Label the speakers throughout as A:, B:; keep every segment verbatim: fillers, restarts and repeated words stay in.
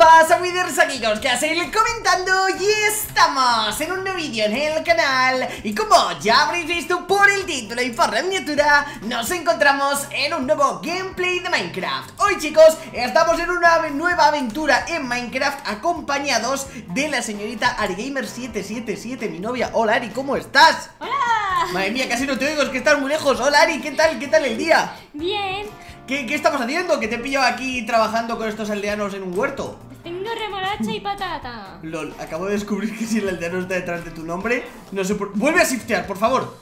A: pasa, Withers, amigos? ¿Qué hacéis comentando? Y estamos en un nuevo vídeo en el canal. Y como ya habréis visto por el título y por la miniatura, nos encontramos en un nuevo gameplay de Minecraft. Hoy, chicos, estamos en una nueva aventura en Minecraft, acompañados de la señorita Arigamer siete siete siete, mi novia. Hola, Ari, ¿cómo estás?
B: ¡Hola!
A: Madre mía, casi no te oigo, es que estás muy lejos. Hola, Ari, ¿qué tal? ¿Qué tal el día?
B: Bien.
A: ¿Qué, qué estamos haciendo? Que te he pillado aquí trabajando con estos aldeanos en un huerto.
B: Tengo remolacha y patata.
A: Lol, acabo de descubrir que si el aldeano está detrás de tu nombre, no sé por... Vuelve a shiftear, por favor.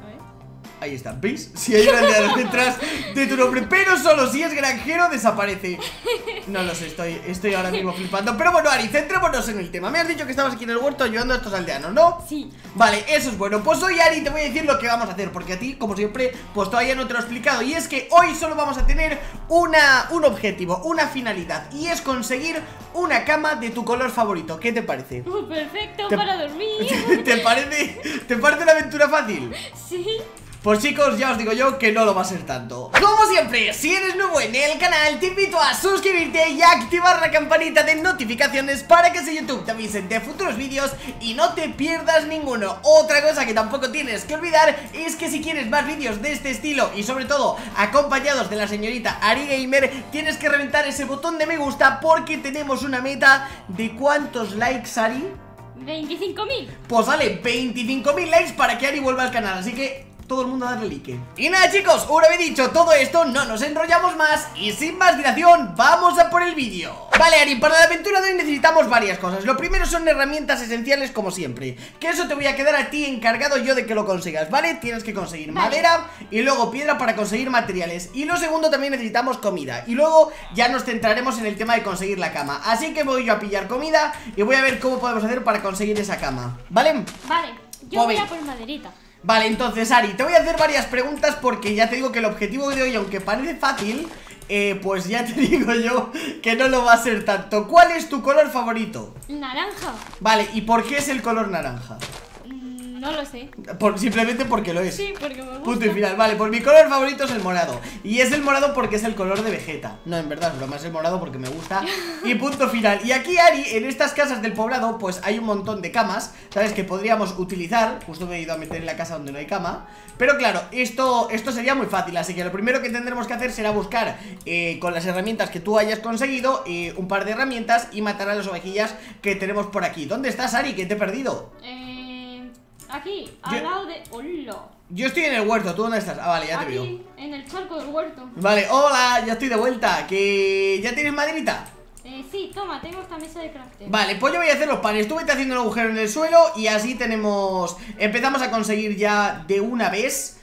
A: Ahí está, ¿veis? Si hay un aldeano detrás de tu nombre, pero solo si es granjero desaparece. No lo sé, estoy, estoy ahora mismo flipando. Pero bueno, Ari, centrémonos en el tema. Me has dicho que estabas aquí en el huerto ayudando a estos aldeanos, ¿no?
B: Sí.
A: Vale, eso es bueno. Pues hoy, Ari, te voy a decir lo que vamos a hacer, porque a ti, como siempre, pues todavía no te lo he explicado. Y es que hoy solo vamos a tener una, un objetivo, una finalidad, y es conseguir una cama de tu color favorito. ¿Qué te parece?
B: Uh, perfecto,
A: ¿Te,
B: para dormir.
A: ¿Te parece, ¿Te parece una aventura fácil?
B: Sí.
A: Pues chicos, ya os digo yo que no lo va a ser tanto. Como siempre, si eres nuevo en el canal, te invito a suscribirte y a activar la campanita de notificaciones para que si YouTube te avisen de futuros vídeos y no te pierdas ninguno. Otra cosa que tampoco tienes que olvidar es que si quieres más vídeos de este estilo y sobre todo acompañados de la señorita Arigamer, tienes que reventar ese botón de me gusta porque tenemos una meta de ¿cuántos likes, Ari?
B: veinticinco mil.
A: Pues vale, veinticinco mil likes para que Ari vuelva al canal, así que todo el mundo a darle like. Y nada, chicos, una vez dicho todo esto, no nos enrollamos más y sin más dilación, vamos a por el vídeo. Vale, Ari, para la aventura de hoy necesitamos varias cosas. Lo primero son herramientas esenciales, como siempre, que eso te voy a quedar a ti encargado yo de que lo consigas, ¿vale? Tienes que conseguir vale. madera y luego piedra para conseguir materiales. Y lo segundo, también necesitamos comida. Y luego ya nos centraremos en el tema de conseguir la cama. Así que voy yo a pillar comida y voy a ver cómo podemos hacer para conseguir esa cama, ¿vale?
B: Vale, yo voy a por maderita.
A: Vale, entonces, Ari, te voy a hacer varias preguntas porque ya te digo que el objetivo de hoy, aunque parece fácil, eh, pues ya te digo yo que no lo va a ser tanto. ¿Cuál es tu color favorito?
B: Naranja.
A: Vale, ¿y por qué es el color naranja?
B: Mm, no lo sé.
A: Por, simplemente porque lo es.
B: Sí, porque me gusta.
A: Punto y final. Vale, pues mi color favorito es el morado. Y es el morado porque es el color de Vegeta. No, en verdad, broma, es el morado porque me gusta. Y punto final. Y aquí, Ari, en estas casas del poblado, pues hay un montón de camas, ¿sabes? Que podríamos utilizar. Justo me he ido a meter en la casa donde no hay cama. Pero claro, esto, esto sería muy fácil. Así que lo primero que tendremos que hacer será buscar eh, con las herramientas que tú hayas conseguido eh, un par de herramientas y matar a las ovejillas que tenemos por aquí. ¿Dónde estás, Ari? Que te he perdido.
B: Eh, aquí, al
A: yo,
B: lado de... ¡Hola!
A: Yo estoy en el huerto, ¿tú dónde estás? Ah, vale, ya
B: aquí,
A: te veo.
B: En el charco del huerto.
A: Vale, hola, ya estoy de vuelta. ¿Que ya tienes maderita?
B: Eh, sí, toma, tengo esta mesa de crafteo.
A: Vale, pues yo voy a hacer los panes. Tú vete haciendo un agujero en el suelo y así tenemos... Empezamos a conseguir ya de una vez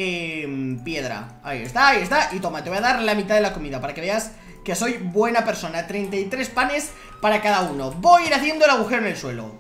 A: eh, piedra. Ahí está, ahí está. Y toma, te voy a dar la mitad de la comida para que veas que soy buena persona. Treinta y tres panes para cada uno. Voy a ir haciendo el agujero en el suelo.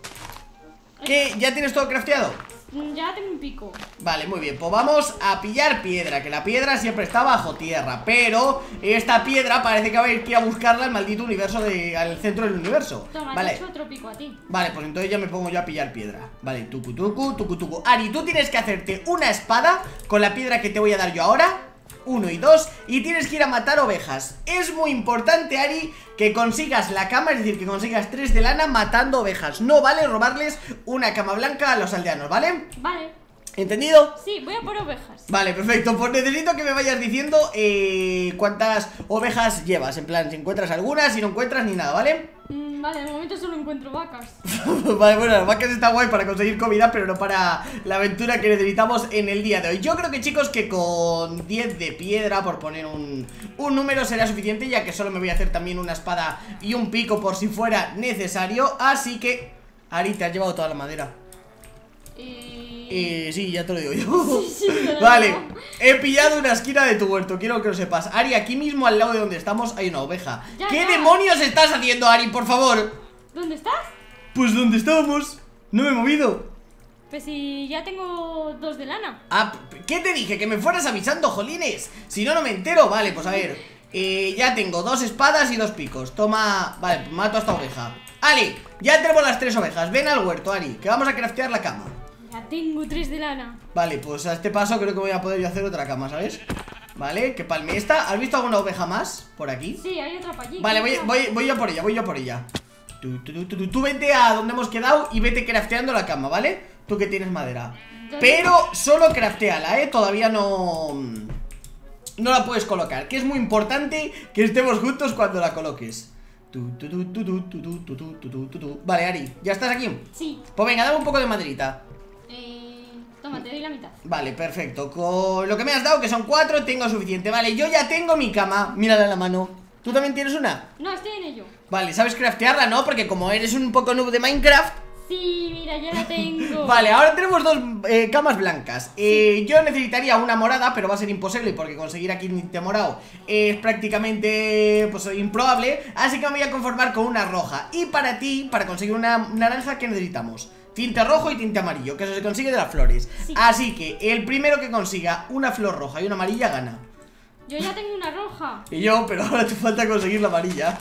A: ¿Qué? ¿Ya tienes todo crafteado?
B: Ya tengo un pico.
A: Vale, muy bien, pues vamos a pillar piedra. Que la piedra siempre está bajo tierra, pero esta piedra parece que va a ir a buscarla al maldito universo de, al centro del universo.
B: Toma,
A: vale.
B: te he hecho otro pico a ti.
A: Vale, pues entonces ya me pongo yo a pillar piedra. Vale, tucu tucu, tucu tucu. Ari, tú tienes que hacerte una espada con la piedra que te voy a dar yo ahora. Uno y dos, y tienes que ir a matar ovejas. Es muy importante, Ari, que consigas la cama, es decir, que consigas tres de lana matando ovejas. No vale robarles una cama blanca a los aldeanos, ¿vale?
B: Vale.
A: ¿Entendido?
B: Sí, voy a por ovejas.
A: Vale, perfecto, pues necesito que me vayas diciendo eh, cuántas ovejas llevas. En plan, si encuentras algunas, si no encuentras ni nada, ¿vale?
B: Mm, vale, de momento solo encuentro vacas.
A: Vale, bueno, las vacas está guay para conseguir comida, pero no para la aventura que necesitamos en el día de hoy. Yo creo que, chicos, que con diez de piedra, por poner un, un número, será suficiente, ya que solo me voy a hacer también una espada y un pico por si fuera necesario. Así que, Ari, te has llevado toda la madera.
B: Eh...
A: Eh, sí, ya te lo digo yo.
B: Sí, sí,
A: vale,
B: no.
A: He pillado una esquina de tu huerto, quiero que lo sepas. Ari, aquí mismo al lado de donde estamos hay una oveja.
B: Ya,
A: ¿Qué
B: ya.
A: demonios estás haciendo, Ari, por favor?
B: ¿Dónde estás?
A: Pues donde estábamos, no me he movido.
B: Pues si ya tengo dos de lana.
A: Ah, ¿qué te dije? Que me fueras avisando, jolines. Si no, no me entero. Vale, pues a ver, eh, ya tengo dos espadas y dos picos. Toma, vale, pues mato a esta oveja. Ali, ya tenemos las tres ovejas. Ven al huerto, Ari, que vamos a craftear la cama.
B: Ya tengo tres de lana.
A: Vale, pues a este paso creo que voy a poder yo hacer otra cama, ¿sabes? Vale, que palme esta. ¿Has visto alguna oveja más por aquí?
B: Sí, hay otra para allí.
A: Vale, voy, voy, voy yo por ella, voy yo por ella. Tú, tú, tú, tú, tú, tú vete a donde hemos quedado y vete crafteando la cama, ¿vale? Tú que tienes madera. Pero solo crafteala, ¿eh? Todavía no... No la puedes colocar, que es muy importante que estemos juntos cuando la coloques. Tu, tu, tu, tu, tu, tu, tu, tu, tu, tu, tu, tu. Vale, Ari, ¿ya estás aquí?
B: Sí.
A: Pues venga, dame un poco de maderita.
B: Eh, toma, te doy la mitad.
A: Vale, perfecto. Con lo que me has dado, que son cuatro, tengo suficiente. Vale, yo ya tengo mi cama. Mírala en la mano. ¿Tú también tienes una?
B: No, estoy en ello.
A: Vale, ¿sabes craftearla, no? Porque como eres un poco noob de Minecraft.
B: Sí, mira, ya la tengo.
A: Vale, ahora tenemos dos eh, camas blancas. eh, Yo necesitaría una morada, pero va a ser imposible porque conseguir aquí un tinte morado es prácticamente, pues, improbable. Así que me voy a conformar con una roja. Y para ti, para conseguir una naranja, ¿qué necesitamos? Tinte rojo y tinte amarillo, que eso se consigue de las flores.
B: Sí.
A: Así que el primero que consiga una flor roja y una amarilla gana.
B: Yo ya tengo una roja.
A: Y yo, pero ahora te falta conseguir la amarilla.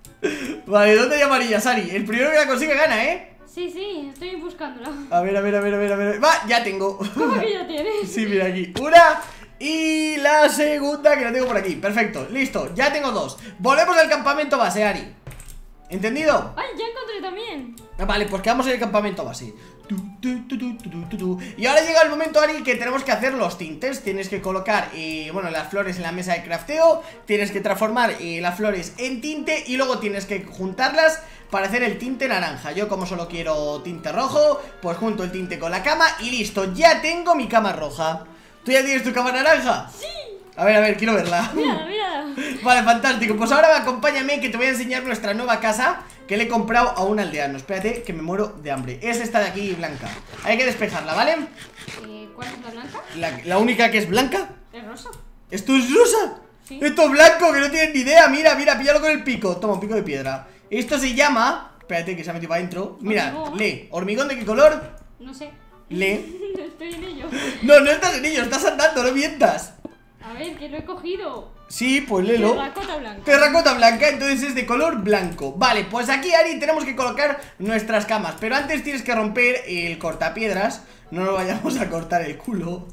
A: Vale, ¿dónde hay amarilla, Sari? El primero que la consigue gana, ¿eh?
B: Sí, sí, estoy buscándola.
A: A ver, a ver, a ver, a ver, a ver. Va, ya tengo.
B: ¿Cómo que ya tienes?
A: Sí, mira aquí. Una y la segunda que la tengo por aquí. Perfecto, listo, ya tengo dos. Volvemos al campamento base, Ari. ¿Entendido?
B: Ay, ya encontré también.
A: Vale, pues quedamos en el campamento base. Tu, tu, tu, tu, tu, tu, tu. Y ahora llega el momento, Ari, que tenemos que hacer los tintes. Tienes que colocar, eh, bueno, las flores en la mesa de crafteo. Tienes que transformar eh, las flores en tinte. Y luego tienes que juntarlas para hacer el tinte naranja. Yo, como solo quiero tinte rojo, pues junto el tinte con la cama y listo, ya tengo mi cama roja. ¿Tú ya tienes tu cama naranja?
B: Sí.
A: A ver, a ver, quiero verla.
B: Mira, mira.
A: Vale, fantástico. Pues ahora acompáñame que te voy a enseñar nuestra nueva casa que le he comprado a un aldeano. Espérate que me muero de hambre. Es esta de aquí, blanca. Hay que despejarla, ¿vale?
B: Eh, ¿Cuál es la blanca?
A: La, la única que es blanca.
B: Es rosa.
A: ¿Esto es rosa?
B: Sí.
A: Esto es blanco, que no tienes ni idea. Mira, mira, píllalo con el pico. Toma, un pico de piedra. Esto se llama... Espérate que se ha metido para adentro. Mira,
B: Hormigón.
A: lee. ¿Hormigón de qué color?
B: No sé.
A: Lee.
B: Estoy en ello.
A: No, no estás en ello, estás andando, no mientas.
B: A ver, que lo he cogido.
A: Sí, pues léelo.
B: Terracota blanca.
A: Terracota blanca, entonces es de color blanco. Vale, pues aquí, Ari, tenemos que colocar nuestras camas. Pero antes tienes que romper el cortapiedras. No nos vayamos a cortar el culo.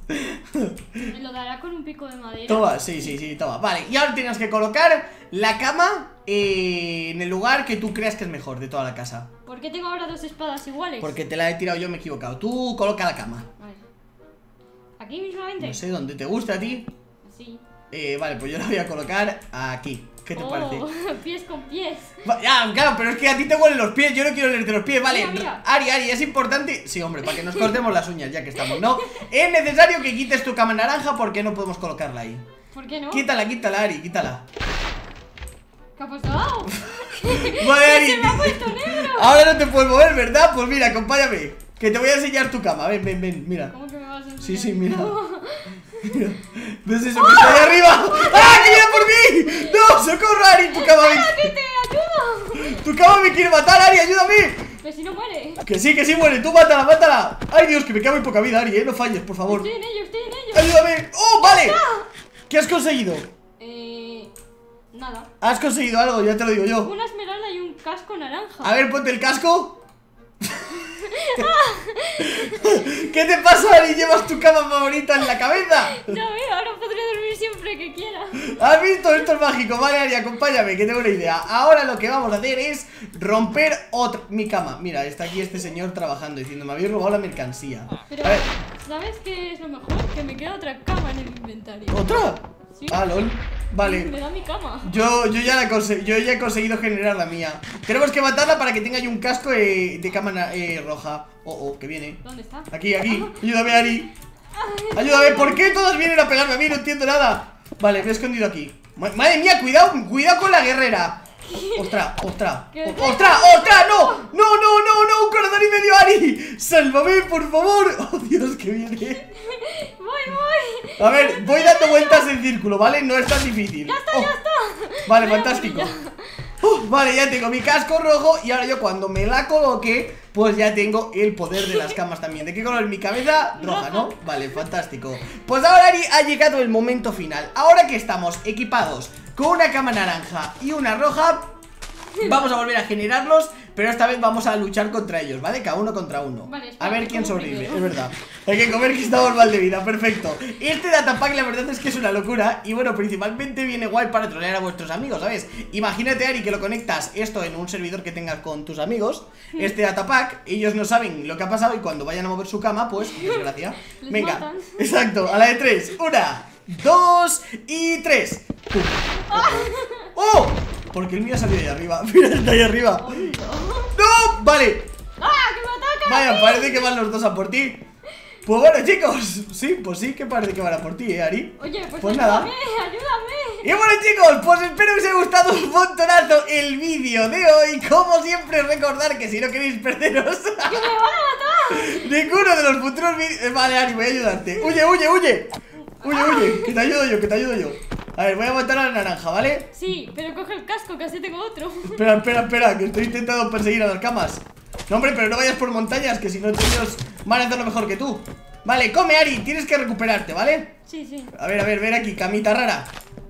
B: Me lo dará con un pico de madera.
A: Toma, sí, sí, sí, toma. Vale, y ahora tienes que colocar la cama eh, en el lugar que tú creas que es mejor de toda la casa.
B: ¿Por qué tengo ahora dos espadas iguales?
A: Porque te la he tirado yo, me he equivocado. Tú coloca la cama.
B: Vale. ¿Aquí mismamente?
A: No sé, donde te guste a ti.
B: Así.
A: eh, Vale, pues yo la voy a colocar aquí. ¿Qué te
B: Oh,
A: parece?
B: pies con pies.
A: Va, ya, claro, pero es que a ti te huelen los pies. Yo no quiero olerte los pies, vale.
B: Mira, mira.
A: Ari, Ari, es importante. Sí, hombre, para que nos cortemos las uñas ya que estamos, ¿no? Es necesario que quites tu cama naranja porque no podemos colocarla ahí.
B: ¿Por qué no?
A: Quítala, quítala, Ari, quítala.
B: ¿Qué ha pasado?
A: Vale, Ari.
B: Se me ha puesto negro.
A: Ahora no te puedes mover, ¿verdad? Pues mira, acompáñame. Que te voy a enseñar tu cama. Ven, ven, ven, mira.
B: ¿Cómo que me vas a enseñar?
A: Sí, sí, mira. Mira. ¿Ves eso que está ahí arriba? ¡Ah, que viene por mí! ¡No, socorro, Ari! Tu cama me...
B: ¡Que te ayudo!
A: Tu cama me quiere matar, Ari, ayúdame.
B: Pero si no muere.
A: Que sí, que sí muere, tú mátala, mátala. Ay, Dios, que me queda muy poca vida, Ari, ¿eh? No falles, por favor.
B: Estoy en ello, estoy en ello.
A: Ayúdame. ¡Oh, vale! ¿Qué has conseguido?
B: Eh... Nada.
A: Has conseguido algo, ya te lo digo yo.
B: Una esmeralda y un casco naranja.
A: A ver, ponte el casco. ¿Qué te pasa, Ari? ¿Llevas tu cama favorita en la cabeza?
B: Ya veo, ahora podré dormir siempre que quiera.
A: ¿Has visto? Esto es mágico. Vale, Ari, acompáñame, que tengo una idea. Ahora lo que vamos a hacer es romper otra... mi cama. Mira, está aquí este señor trabajando diciendo, me habéis robado la mercancía.
B: Pero,
A: A ver,
B: ¿sabes qué es lo mejor? Que me queda otra cama en el inventario.
A: ¿otra?
B: Sí.
A: Ah, lol. Vale.
B: Me da mi cama.
A: Yo, yo, ya la conse- yo ya he conseguido generar la mía. Tenemos que matarla para que tenga yo un casco eh, de cama na- eh, roja. Oh, oh, que viene.
B: ¿Dónde está?
A: Aquí, aquí. Ayúdame, Ari. Ayúdame. ¿Por qué todos vienen a pegarme a mí? No entiendo nada. Vale, me he escondido aquí. Ma- Madre mía, cuidado, cuidado con la guerrera. Ostras, ostras.
B: ¿Qué?
A: O- Ostras, ostras, no. No, no, no, no. Un corazón y medio, Ari. Sálvame, por favor. Oh, Dios, que viene.
B: Voy, voy.
A: A ver, voy dando vueltas en círculo, ¿vale? No es tan difícil.
B: Ya está,
A: Oh.
B: ya está.
A: Vale,
B: Voy a
A: fantástico.
B: por ella.
A: Uh, vale, ya tengo mi casco rojo. Y ahora yo cuando me la coloque, pues ya tengo el poder de las camas también. ¿De qué color es mi cabeza? Roja, ¿no? Vale, fantástico. Pues ahora, Ari, ha llegado el momento final. Ahora que estamos equipados con una cama naranja y una roja, Vamos a volver a generarlos, pero esta vez vamos a luchar contra ellos, ¿vale? Cada uno contra uno.
B: Vale,
A: a ver
B: espera,
A: quién
B: como
A: sobrevive,
B: primero.
A: es verdad. Hay que comer que estamos mal de vida, perfecto. Este datapack la verdad es que es una locura. Y bueno, principalmente viene guay para trolear a vuestros amigos, ¿sabes? Imagínate, Ari, que lo conectas esto en un servidor que tengas con tus amigos. Este datapack, ellos no saben lo que ha pasado y cuando vayan a mover su cama, pues, desgracia.
B: Les
A: Venga,
B: matan.
A: exacto, a la de tres. Una, dos y tres. Pum. ¡Oh! Porque el mío ha salido de ahí arriba. Mira, está ahí arriba.
B: Oh, no.
A: ¡No! Vale.
B: ¡Ah, que me atacan!
A: Vaya, parece que van los dos a por ti. Pues bueno, chicos, sí, pues sí que parece que van a por ti, ¿eh, Ari?
B: Oye, pues,
A: Pues nada.
B: ayúdame, ayúdame.
A: Y bueno, chicos, pues espero que os haya gustado un montonazo el vídeo de hoy. Como siempre, recordar que si no queréis perderos
B: ¡Que me van a matar!
A: ninguno de los futuros vídeos. Vale, Ari, voy a ayudarte. Huye, huye, huye. Huye, huye, que te ayudo yo, que te ayudo yo. A ver, voy a matar a la naranja, ¿vale?
B: Sí, pero coge el casco, que así tengo otro.
A: Espera, espera, espera, que estoy intentando perseguir a las camas. No, hombre, pero no vayas por montañas, que si no ellos van a hacerlo mejor que tú. Vale, come, Ari, tienes que recuperarte, ¿vale?
B: Sí, sí.
A: A ver, a ver, ven aquí, camita rara.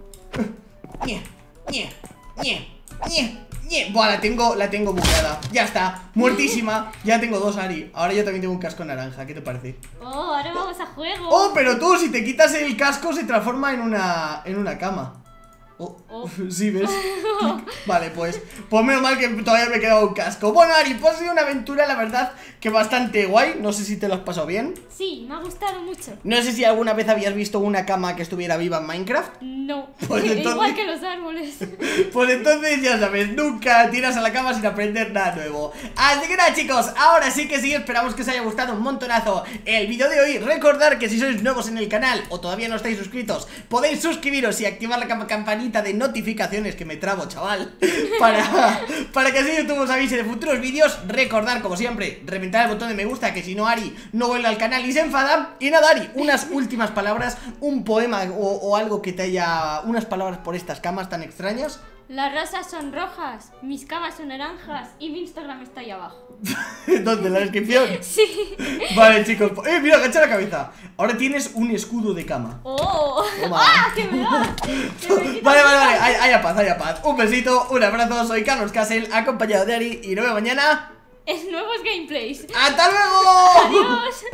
A: Ñe, ñe, ñe, ñe, ñe. Buah, la tengo, la tengo bugueada. Ya está, muertísima. Ya tengo dos, Ari. Ahora yo también tengo un casco naranja, ¿qué te parece?
B: Oh, ahora vamos a juego.
A: Oh, pero tú, si te quitas el casco se transforma en una, en una cama. Oh,
B: Oh.
A: sí, ¿ves? Vale, pues Pues menos mal que todavía me quedaba un casco. Bueno, Ari, pues ha sido una aventura, la verdad, que bastante guay. No sé si te lo has pasado bien.
B: Sí, me ha gustado mucho.
A: No sé si alguna vez habías visto una cama que estuviera viva en Minecraft.
B: No,
A: Pues entonces-
B: igual que los árboles.
A: Pues entonces ya sabes, nunca tiras a la cama sin aprender nada nuevo. Así que nada, chicos, ahora sí que sí, esperamos que os haya gustado un montonazo el vídeo de hoy. Recordad que si sois nuevos en el canal o todavía no estáis suscritos, podéis suscribiros y activar la cam- campanita de notificaciones, que me trabo, chaval, para, para que así YouTube os avise de futuros vídeos. Recordad, como siempre, reventar el botón de me gusta, que si no, Ari no vuelve al canal y se enfada. Y nada, Ari, unas últimas palabras, un poema o, o algo que te haya... unas palabras por estas camas tan extrañas.
B: Las rosas son rojas, mis camas son naranjas y mi Instagram está ahí abajo.
A: ¿Dónde? ¿En la descripción?
B: Sí.
A: Vale, chicos, eh, mira, agacha la cabeza. Ahora tienes un escudo de cama.
B: Oh.
A: Toma.
B: ¡Ah, que me da! Que me quita
A: Vale, vale,
B: la
A: vale,
B: vida.
A: hay, haya paz, haya paz. Un besito, un abrazo, soy Carlos Castle, acompañado de Ari. Y nos vemos mañana.
B: En nuevos gameplays.
A: ¡Hasta luego!
B: Adiós.